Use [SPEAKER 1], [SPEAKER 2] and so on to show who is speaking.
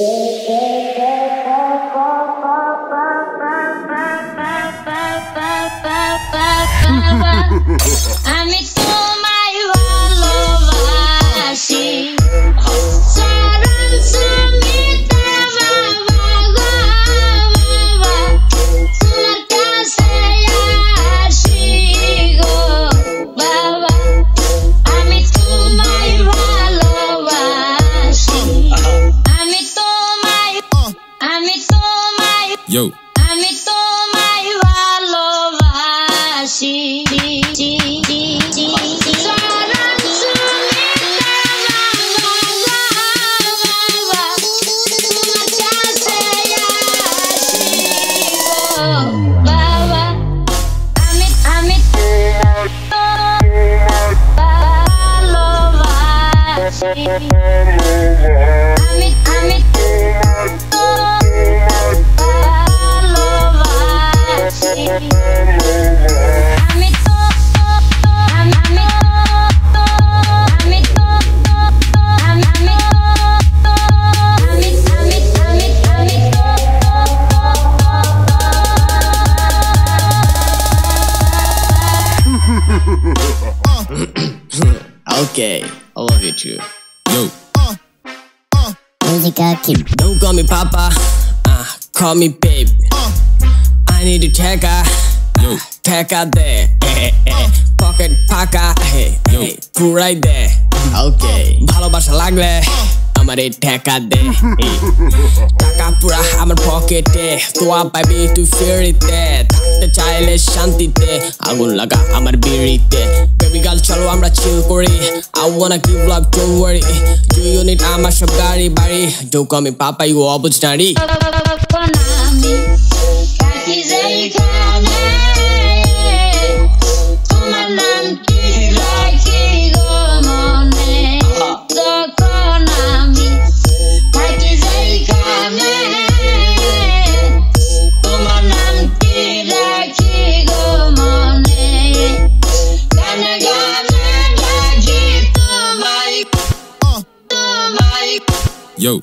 [SPEAKER 1] আমি তোমায় ভালোবাসি চরণ সুমিতা বাবা বাবা তোমার কাছে আসি গো বাবা আমি তোমায় ভালোবাসি আমি তোমায়
[SPEAKER 2] Yo.
[SPEAKER 1] আমি তোমায় ভালোবাসি
[SPEAKER 3] Okay, I love you too.
[SPEAKER 2] Yo.
[SPEAKER 4] Imamul Akib.
[SPEAKER 3] Don't call me Papa, call me babe. I need to check out, there. Pocket paka, put right there. Okay, ভালোবাসা লাগলে আমারে টাকা দে টাকা পুরা আমার পকেটে তোয়া পাবি তুই ফেরিতে থাকতে চাইলে শান্তিতে আগুন লাগা আমার বিড়িতে বেবি গার্ল চলো আমরা চিল করি I wanna give love don't worry do you need আমার সব গাড়ি বাড়ি don't call me papa you অবুঝ নারী
[SPEAKER 1] তোমার নাম কি রাখি গো মনে তখন আমি থাকি যেখানে তোমার নাম কি রাখি গো মনে গানে গানে ডাকি তোমায়
[SPEAKER 2] Yo.